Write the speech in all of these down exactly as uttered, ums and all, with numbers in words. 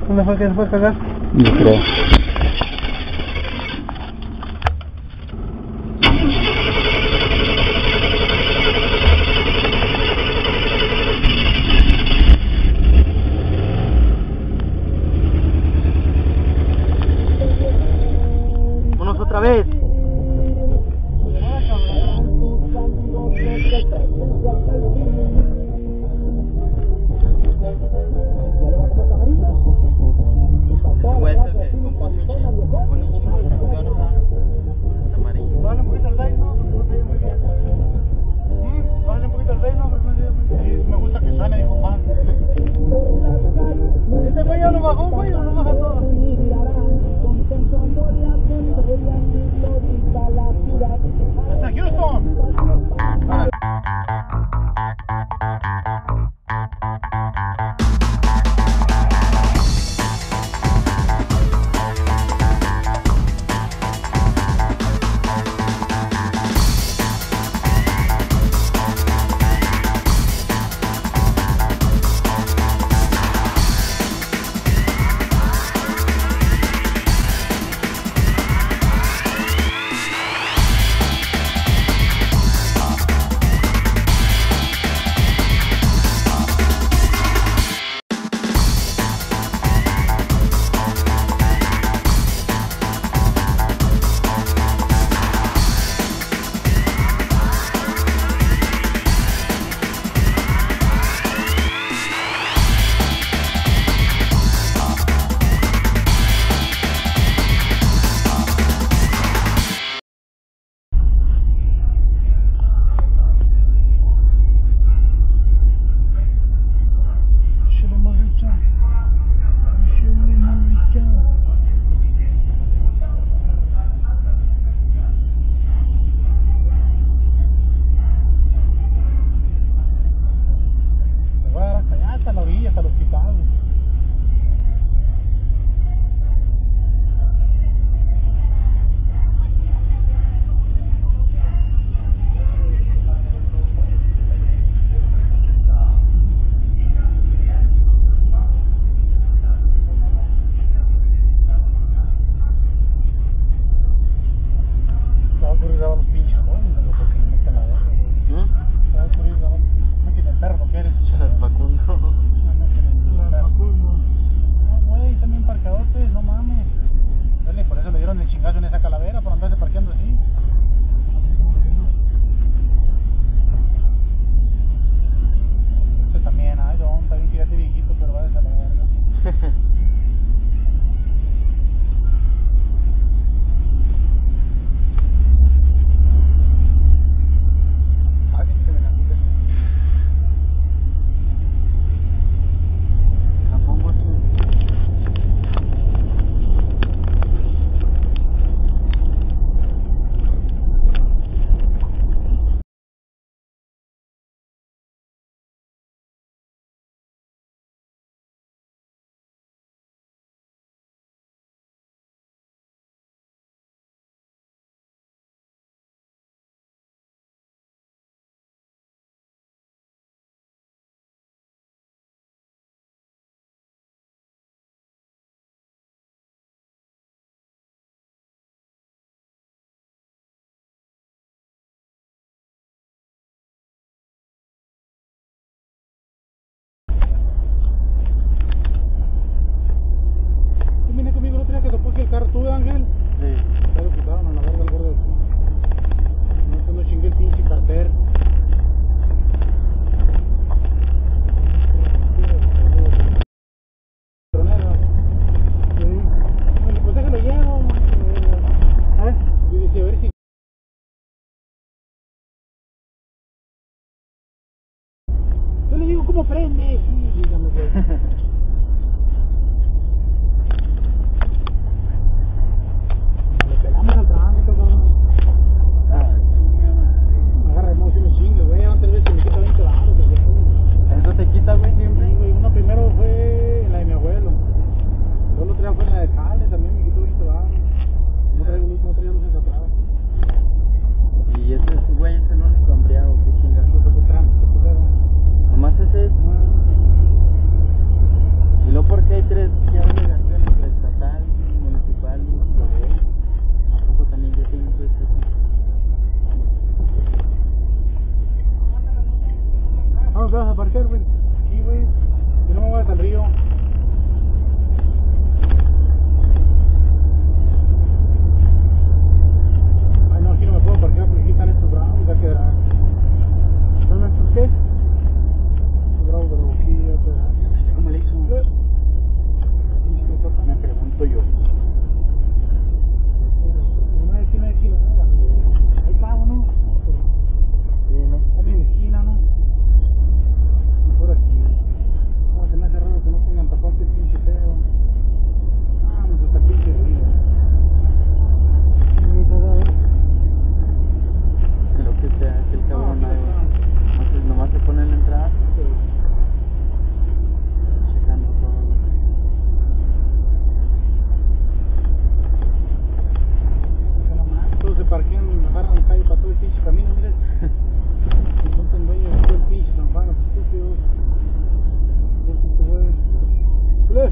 ¿Dónde fue que se fue a cagar? Yo creo. Vámonos otra vez. Me gusta que suene, dijo Juan. Este güey ya lo bajó, güey, o lo baja todo. Hasta Houston. ¿Cómo prende? Sí, dígame, güey. Le pegamos al tránsito, cabrón. Me agarra de modo unos chingos, güey. Antes de veces me quita veinte baros. ¿Eso te quita, güey, siempre? Sí, güey. Uno primero fue en la de mi abuelo. Luego el otro día fue en la de Jale, también me quitó veinte baros. No traigo no traigo luces atrás. Y este güey es el único hambriado, qué chingados. Nomás ese. ¿dónde vas a parquear, güey? Aquí, güey. Yo no me voy hasta el río. Ay, no, aquí no me puedo parquear porque aquí están estos bravos, ya quedará. ¿Están estos qué? Estos bravos, pero aquí ya quedará. ¿Cómo le hizo? Me pregunto yo. No hay esquina de aquí, ¿no? Ahí estamos, ¿no? Sí, ¿no? Están en la esquina, ¿no? Y por aquí. No, se me hace raro que no tengan tapado el pinche feo. Ah, no, está pinche río. Lo que sea, que el cabrón no, entonces nomás se pone en la entrada. Checando todo. Todos se parquean, agarran calle para todo el pinche camino, mire. Se juntan dueños de todo el pinche San Juan, los estúpidos. Los pinches güeyes. ¡Culé!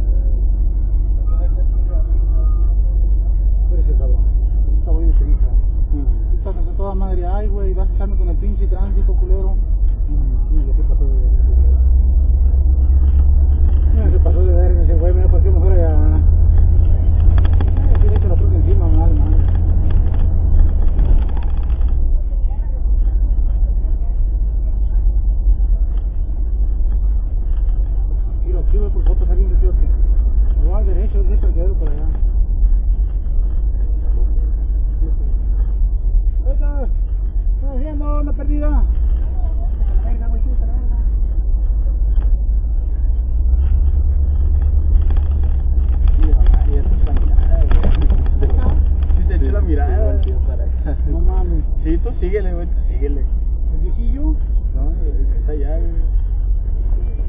Espérese, cabrón. Ahorita voy de prisa. Estás a toda madre. Ay, güey, vas a echarme con el pinche tránsito, culero. Mira, ya se pasó de verga. Mira, se pasó de verga ese güey. Mira, pasó mejor allá. Ay, aquí le echo la troca encima, mal, mal. Giro, aquí voy por foto saliendo de Tiote. Me voy al derecho, es el parqueadero por allá. Ahí está. Estamos viendo una perdida. Verga, güey, chuta, verga. Y esa es la mirada, güey. Sí, te eché la mirada. No mames. Sí, tú síguele, güey, tú síguele. ¿El viejillo? No, está allá, güey.